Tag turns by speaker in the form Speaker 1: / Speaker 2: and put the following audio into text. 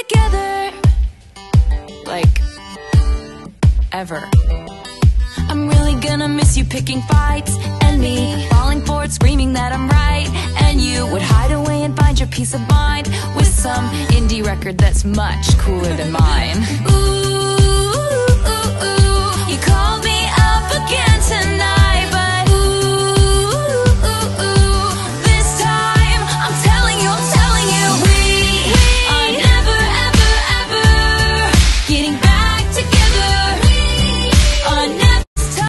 Speaker 1: together, like, ever. I'm really gonna miss you picking fights, and me falling for it, screaming that I'm right. And you would hide away and find your peace of mind with some indie record that's much cooler than mine. Ooh.